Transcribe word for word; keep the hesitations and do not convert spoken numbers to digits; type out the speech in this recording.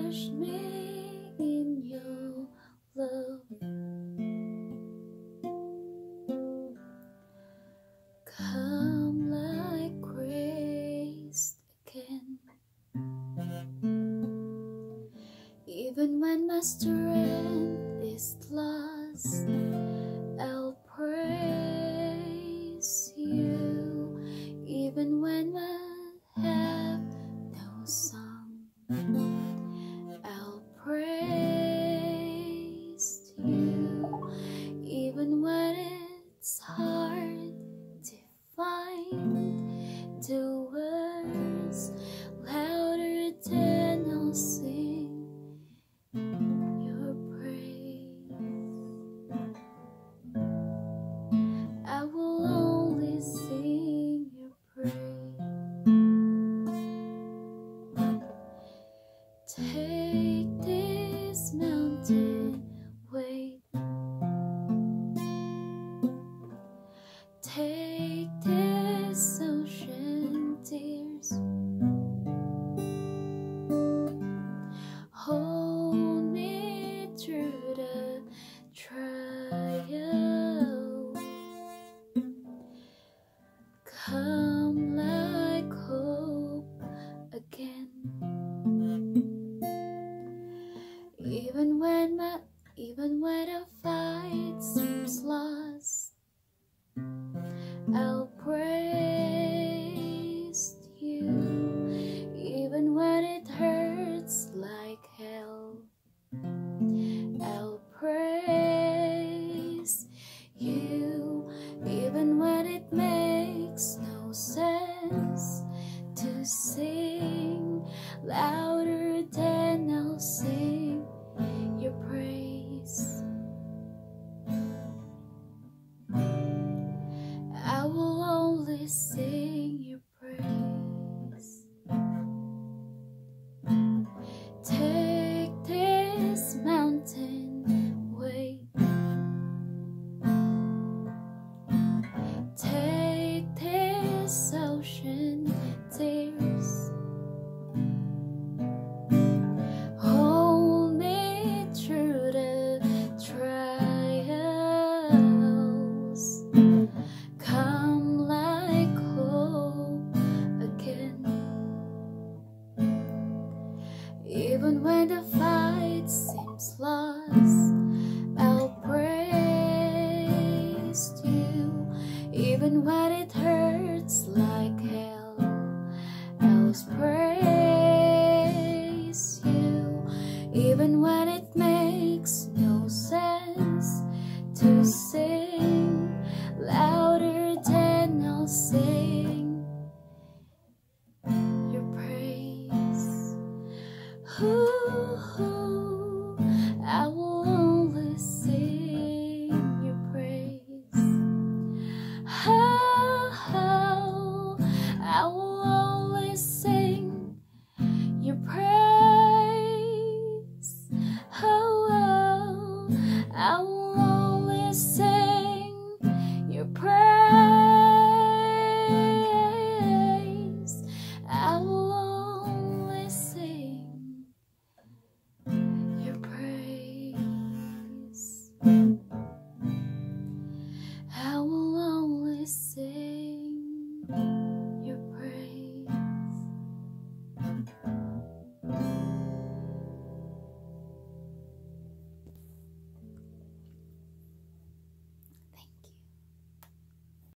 wash me in your love. Come like grace again. Even when my strength is lost, I'll praise you. Even when I have no song, I'll praise you. Even when it's hard to find the words, louder than I'll sing your praise. I will only sing your praise. Take this mountain weight, take this ocean tears, hold me through the trial. Come like hope again. Even when my, even when a fight seems lost, I'll praise you. Even when it hurts like hell, I'll praise you. Even when it makes no sense to sing, louder than I'll sing your praise. I will only sing your praise. Take this mountain weight, take this ocean tears, hold me through the trials. Come like hope again. Even when the fight seems lost, I'll praise you. Even when it hurts like hell, I'll praise you. Even when it makes no sense to sing, louder than I'll sing your praise. Ooh, I will